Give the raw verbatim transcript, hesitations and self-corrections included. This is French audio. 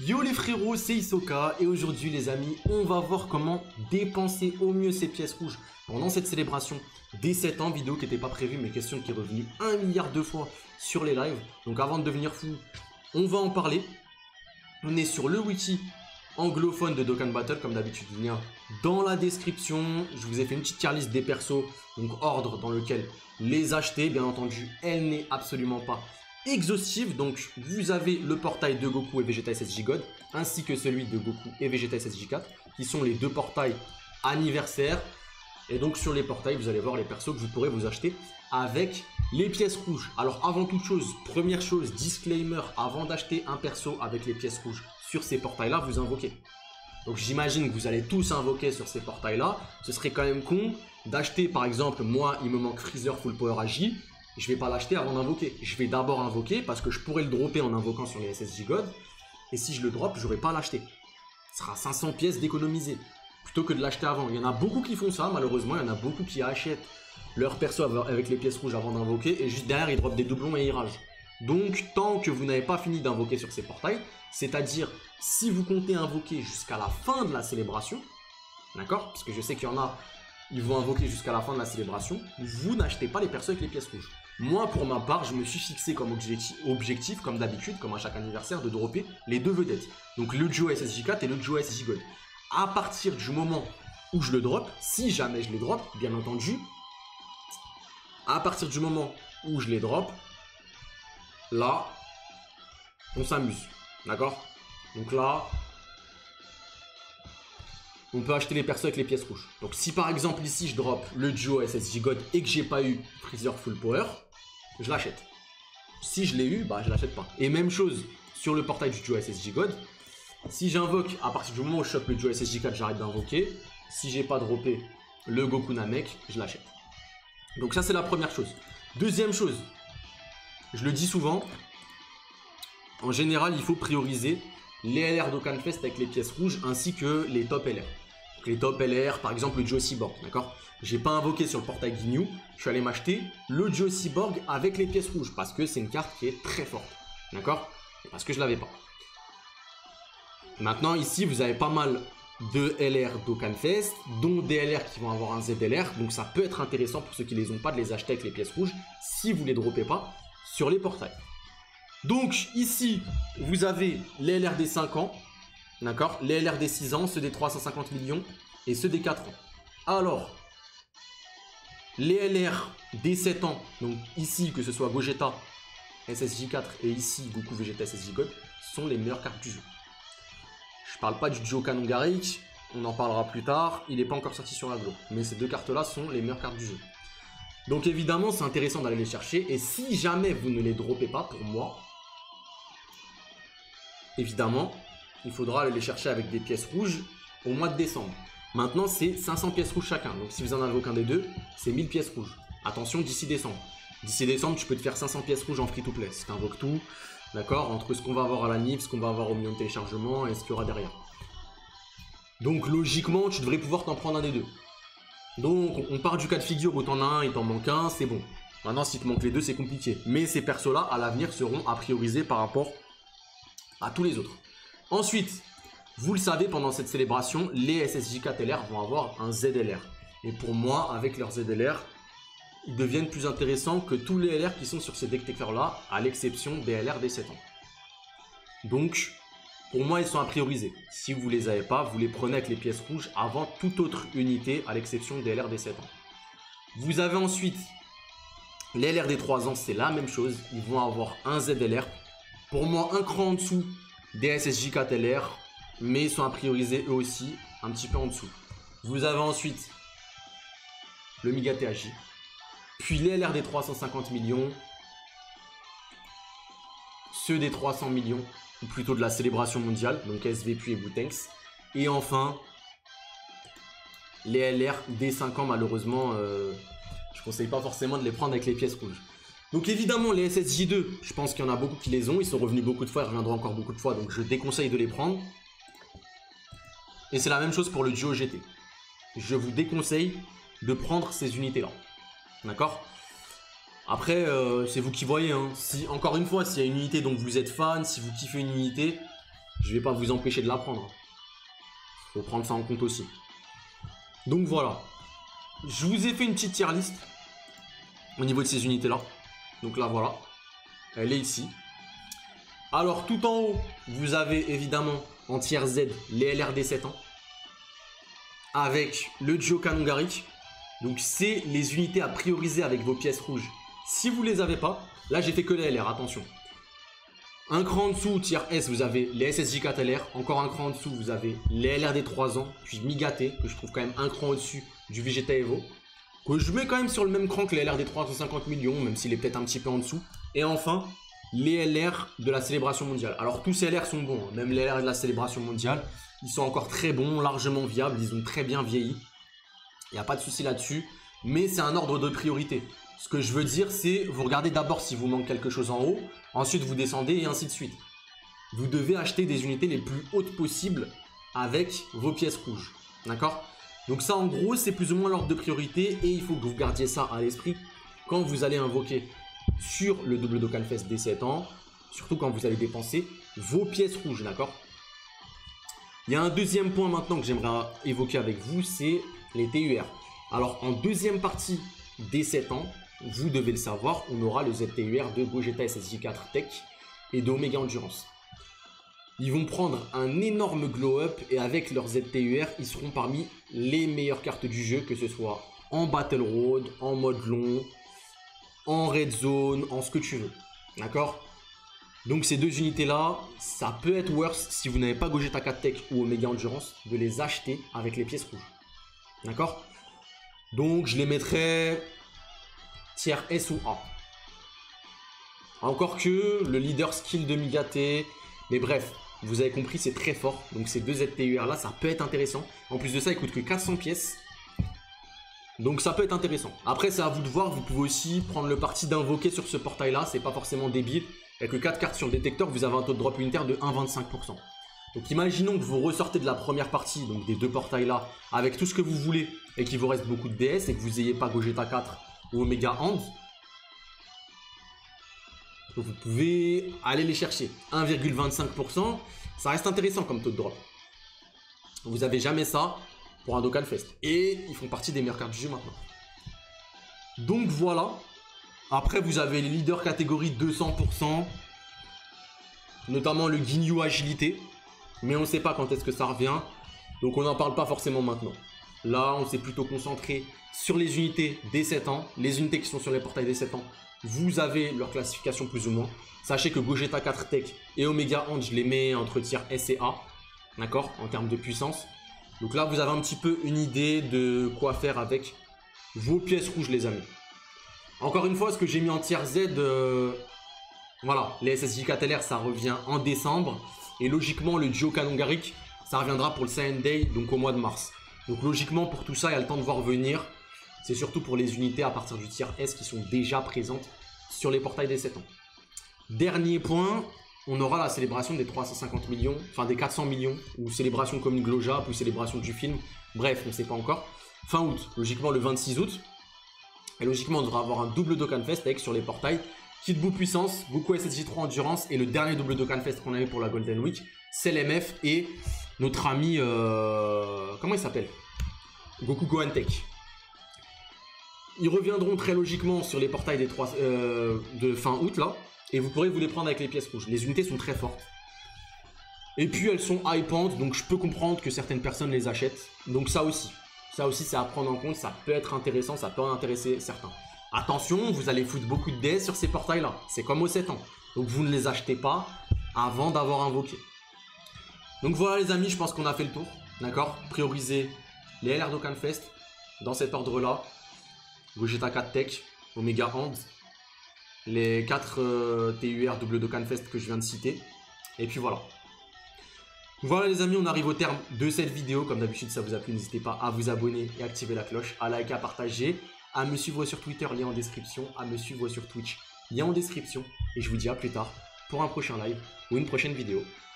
Yo les frérots, c'est Hisoka et aujourd'hui les amis, on va voir comment dépenser au mieux ces pièces rouges pendant cette célébration des sept ans, vidéo qui n'était pas prévue mais question qui est revenue un milliard de fois sur les lives. Donc avant de devenir fou, on va en parler. On est sur le wiki anglophone de Dokkan Battle, comme d'habitude, lien dans la description. Je vous ai fait une petite tier list des persos, donc ordre dans lequel les acheter. Bien entendu, elle n'est absolument pas exhaustive. Donc vous avez le portail de Goku et Vegeta S S J God, ainsi que celui de Goku et Vegeta S S J quatre, qui sont les deux portails anniversaires. Et donc sur les portails, vous allez voir les persos que vous pourrez vous acheter avec les pièces rouges. Alors avant toute chose, première chose, disclaimer, avant d'acheter un perso avec les pièces rouges sur ces portails-là, vous invoquez. Donc j'imagine que vous allez tous invoquer sur ces portails-là. Ce serait quand même con d'acheter, par exemple, moi, il me manque Freezer Full Power Agi. Je ne vais pas l'acheter avant d'invoquer. Je vais d'abord invoquer parce que je pourrais le dropper en invoquant sur les S S J God. Et si je le drop, je n'aurai pas à l'acheter. Ce sera cinq cents pièces d'économiser plutôt que de l'acheter avant. Il y en a beaucoup qui font ça, malheureusement. Il y en a beaucoup qui achètent leur perso avec les pièces rouges avant d'invoquer. Et juste derrière, ils dropent des doublons et ils ragent. Donc, tant que vous n'avez pas fini d'invoquer sur ces portails, c'est-à-dire si vous comptez invoquer jusqu'à la fin de la célébration, d'accord? Parce que je sais qu'il y en a, ils vont invoquer jusqu'à la fin de la célébration, vous n'achetez pas les persos avec les pièces rouges. Moi, pour ma part, je me suis fixé comme objectif, objectif comme d'habitude, comme à chaque anniversaire, de dropper les deux vedettes. Donc le duo S S J quatre et le duo S S J God. À partir du moment où je le drop, si jamais je les drop, bien entendu, à partir du moment où je les drop, là, on s'amuse, d'accord? Donc là, on peut acheter les persos avec les pièces rouges. Donc si par exemple ici je drop le duo S S J God et que j'ai pas eu Freezer Full Power, je l'achète. Si je l'ai eu, bah je l'achète pas. Et même chose sur le portail du duo S S J God. Si j'invoque, à partir du moment où je chope le duo S S J quatre, j'arrête d'invoquer. Si j'ai pas droppé le Goku Namek, je l'achète. Donc ça c'est la première chose. Deuxième chose, je le dis souvent, en général il faut prioriser les L R Dokkan Fest avec les pièces rouges ainsi que les top L R. Donc les top L R, par exemple le duo Cyborg, d'accord? J'ai pas invoqué sur le portail Ginyu, je suis allé m'acheter le duo Cyborg avec les pièces rouges parce que c'est une carte qui est très forte, d'accord? Parce que je l'avais pas. Maintenant ici vous avez pas mal de L R Dokkan Fest, dont des L R qui vont avoir un Z L R, donc ça peut être intéressant pour ceux qui les ont pas de les acheter avec les pièces rouges si vous les droppez pas sur les portails. Donc ici vous avez les L R des cinq ans, d'accord, les L R des six ans, ceux des trois cent cinquante millions et ceux des quatre ans. Alors les L R des sept ans, donc ici que ce soit Gogeta S S J quatre et ici Goku Vegeta S S J God, sont les meilleures cartes du jeu. Je parle pas du duo Kanongaric, on en parlera plus tard, il n'est pas encore sorti sur la Glo, mais ces deux cartes là sont les meilleures cartes du jeu. Donc évidemment c'est intéressant d'aller les chercher et si jamais vous ne les droppez pas, pour moi, évidemment, il faudra aller les chercher avec des pièces rouges au mois de décembre. Maintenant, c'est cinq cents pièces rouges chacun. Donc, si vous en invoquez un des deux, c'est mille pièces rouges. Attention, d'ici décembre. D'ici décembre, tu peux te faire cinq cents pièces rouges en free-to-play. Si tu invoques tout, d'accord, entre ce qu'on va avoir à la N I F, ce qu'on va avoir au million de téléchargement et ce qu'il y aura derrière. Donc, logiquement, tu devrais pouvoir t'en prendre un des deux. Donc, on part du cas de figure où tu en as un, il t'en manque un, c'est bon. Maintenant, si tu manques les deux, c'est compliqué. Mais ces persos-là, à l'avenir, seront à prioriser par rapport à tous les autres. Ensuite, vous le savez, pendant cette célébration, les S S J quatre L R vont avoir un Z L R. Et pour moi, avec leur Z L R, ils deviennent plus intéressants que tous les L R qui sont sur ces détecteurs-là, à l'exception des L R des sept ans. Donc, pour moi, ils sont à prioriser. Si vous ne les avez pas, vous les prenez avec les pièces rouges avant toute autre unité, à l'exception des L R des sept ans. Vous avez ensuite les L R des trois ans, c'est la même chose. Ils vont avoir un Z L R. Pour moi, un cran en dessous des S S J quatre L R, mais ils sont à prioriser eux aussi, un petit peu en dessous. Vous avez ensuite le Migate Agi, puis les L R des trois cent cinquante millions, ceux des trois cents millions, ou plutôt de la célébration mondiale, donc S V P et Boutenks, et enfin les L R des cinq ans, malheureusement, euh, je ne conseille pas forcément de les prendre avec les pièces rouges. Donc évidemment les S S J deux, je pense qu'il y en a beaucoup qui les ont, ils sont revenus beaucoup de fois, ils reviendront encore beaucoup de fois, donc je déconseille de les prendre. Et c'est la même chose pour le duo G T. Je vous déconseille de prendre ces unités-là. D'accord? Après, euh, c'est vous qui voyez. Hein. Si, encore une fois, s'il y a une unité dont vous êtes fan, si vous kiffez une unité, je ne vais pas vous empêcher de la prendre. Il faut prendre ça en compte aussi. Donc voilà. Je vous ai fait une petite tier list au niveau de ces unités-là. Donc là, voilà. Elle est ici. Alors, tout en haut, vous avez évidemment en tier Z les L R D sept ans. Avec le Duo Canon Garrick. Donc, c'est les unités à prioriser avec vos pièces rouges. Si vous ne les avez pas, là, j'ai fait que les L R, attention. Un cran en dessous, tier S, vous avez les S S J quatre L R. Encore un cran en dessous, vous avez les L R D trois ans. Puis Migaté, que je trouve quand même un cran au-dessus du Vegeta Evo. Que je mets quand même sur le même cran que les L R D trois cent cinquante millions, même s'il est peut-être un petit peu en dessous. Et enfin, les L R de la célébration mondiale. Alors, tous ces L R sont bons, hein. Même les L R de la célébration mondiale, ils sont encore très bons, largement viables. Ils ont très bien vieilli. Il n'y a pas de souci là-dessus. Mais c'est un ordre de priorité. Ce que je veux dire, c'est vous regardez d'abord si vous manque quelque chose en haut. Ensuite, vous descendez et ainsi de suite. Vous devez acheter des unités les plus hautes possibles avec vos pièces rouges. D'accord? Donc ça, en gros, c'est plus ou moins l'ordre de priorité. Et il faut que vous gardiez ça à l'esprit quand vous allez invoquer sur le double Dokkan Fest des sept ans. Surtout quand vous allez dépenser vos pièces rouges. D'accord? Il y a un deuxième point maintenant que j'aimerais évoquer avec vous, c'est les T U R. Alors, en deuxième partie des sept ans, vous devez le savoir, on aura le Z T U R de Gogeta S S J quatre Tech et de Omega Endurance. Ils vont prendre un énorme glow-up et avec leur Z T U R, ils seront parmi les meilleures cartes du jeu, que ce soit en Battle Road, en mode long, en Red Zone, en ce que tu veux. D'accord? Donc ces deux unités-là, ça peut être worse si vous n'avez pas Gogeta quatre Tech ou Omega Endurance, de les acheter avec les pièces rouges. D'accord? Donc je les mettrai tier S ou A. Encore que le leader skill de Migaté. Mais bref, vous avez compris, c'est très fort. Donc ces deux Z T U R là, ça peut être intéressant. En plus de ça, il coûte que quatre cents pièces. Donc ça peut être intéressant. Après, c'est à vous de voir. Vous pouvez aussi prendre le parti d'invoquer sur ce portail là. C'est pas forcément débile. Il n'y a que quatre cartes sur le détecteur. Vous avez un taux de drop unitaire de un virgule vingt-cinq pour cent. Donc imaginons que vous ressortez de la première partie, donc des deux portails là, avec tout ce que vous voulez et qu'il vous reste beaucoup de D S et que vous n'ayez pas Gogeta quatre ou Omega Hand. Vous pouvez aller les chercher. un virgule vingt-cinq pour cent, ça reste intéressant comme taux de drop. Vous n'avez jamais ça pour un Dokkan Fest. Et ils font partie des meilleures cartes du jeu maintenant. Donc voilà. Après, vous avez les leaders catégorie deux cents pour cent. Notamment le Ginyu Agilité. Mais on ne sait pas quand est-ce que ça revient. Donc on n'en parle pas forcément maintenant. Là, on s'est plutôt concentré sur les unités des sept ans. Les unités qui sont sur les portails des sept ans. Vous avez leur classification plus ou moins. Sachez que Gogeta quatre Tech et Omega Hand, je les mets entre tier S et A. D'accord? En termes de puissance. Donc là, vous avez un petit peu une idée de quoi faire avec vos pièces rouges, les amis. Encore une fois, ce que j'ai mis en tier Z, euh, voilà, les S S J quatre L R, ça revient en décembre. Et logiquement, le Duo Canon Garrick, ça reviendra pour le Saiyan Day, donc au mois de mars. Donc logiquement, pour tout ça, il y a le temps de voir venir. C'est surtout pour les unités à partir du tier S qui sont déjà présentes sur les portails des sept ans. Dernier point, on aura la célébration des trois cent cinquante millions, enfin des quatre cents millions, ou célébration comme une Glojap, ou célébration du film. Bref, on ne sait pas encore. Fin août, logiquement le vingt-six août. Et logiquement, on devra avoir un double Dokkan Fest avec sur les portails Kid Buu Puissance, Goku S S J trois Endurance et le dernier double Dokkan Fest qu'on a eu pour la Golden Week, c'est l'M F et notre ami, euh, comment il s'appelle, Goku Gohan Tech. Ils reviendront très logiquement sur les portails des trois, euh, de fin août là, et vous pourrez vous les prendre avec les pièces rouges. Les unités sont très fortes. Et puis elles sont hypantes, donc je peux comprendre que certaines personnes les achètent. Donc ça aussi, ça aussi c'est à prendre en compte, ça peut être intéressant, ça peut en intéresser certains. Attention, vous allez foutre beaucoup de D S sur ces portails-là. C'est comme aux sept ans. Donc vous ne les achetez pas avant d'avoir invoqué. Donc voilà les amis, je pense qu'on a fait le tour. D'accord? Prioriser les L R Dokkan Fest dans cet ordre-là. Gogeta quatre Tech, Omega Hand. Les quatre euh, T U R double Dokkan Fest que je viens de citer. Et puis voilà. Voilà les amis, on arrive au terme de cette vidéo. Comme d'habitude, si ça vous a plu, n'hésitez pas à vous abonner et activer la cloche, à liker, à partager, à me suivre sur Twitter, lien en description, à me suivre sur Twitch, lien en description. Et je vous dis à plus tard pour un prochain live ou une prochaine vidéo.